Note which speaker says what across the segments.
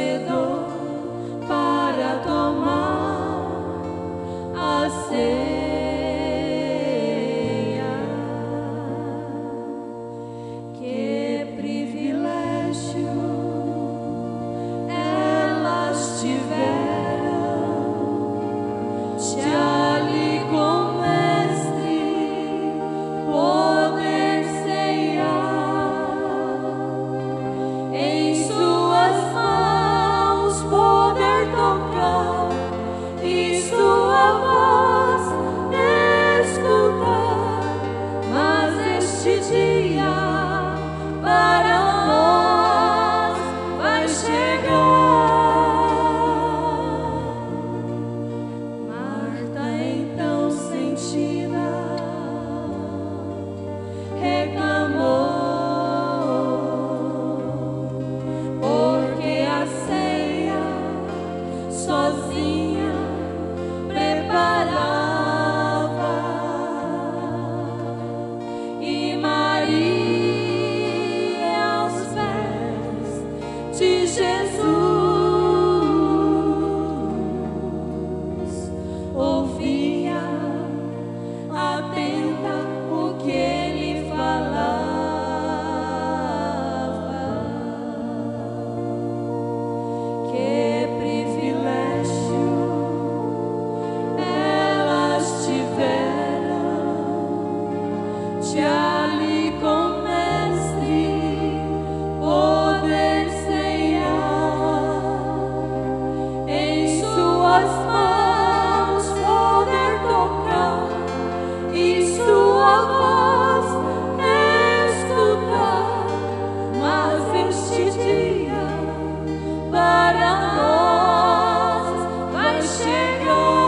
Speaker 1: vencedor para tomar a ceia. Que privilégio elas tiveram de ali com Mestre poder ceiar, em suas mãos poder tocar e sua voz escutar. Mas este dia para nós vai chegar. Marta, então sentida, reclamou, porque a ceia sozinha preparava. E Maria aos pés de Jesus ouvia atenta o que ele falava. Que privilégio elas tiveram de ali com Mestre poder ceiar, em suas mãos poder tocar e sua voz escutar. Mas este dia para nós vai chegar.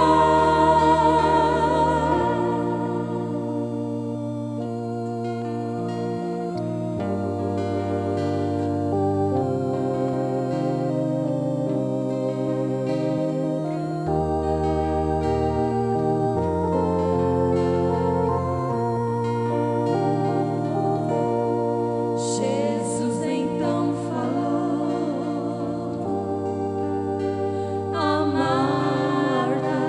Speaker 1: Jesus então falou a Marta: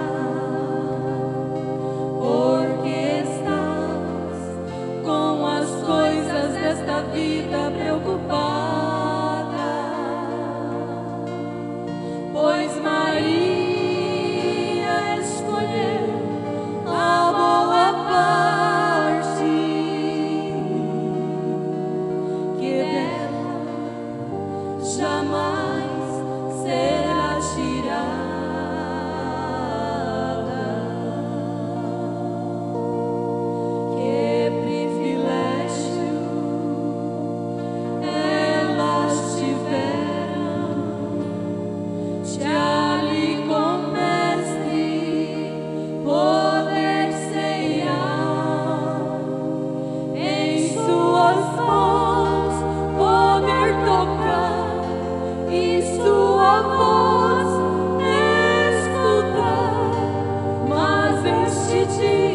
Speaker 1: porque estás com as coisas desta vida preocupada, pois Maria escolheu a boa parte, que dela jamais será tirada. Que privilégio elas tiveram de ali com Mestre poder ceiar, em suas mãos poder tocar e sua voz escutar. Mas este dia